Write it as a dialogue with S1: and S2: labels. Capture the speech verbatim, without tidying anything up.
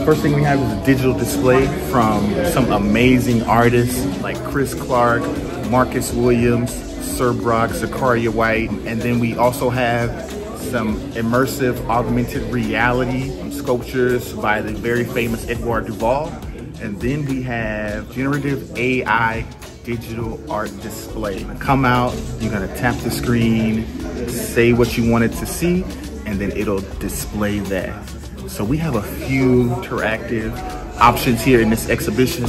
S1: first thing we have is a digital display from some amazing artists like Chris Clark, Marcus Williams, Sir Brock, Zakaria White, and then we also have some immersive augmented reality sculptures by the very famous Edouard Duval. And then we have generative A I digital art display. Come out, you're gonna tap the screen, say what you wanted to see, and then it'll display that. So we have a few interactive options here in this exhibition.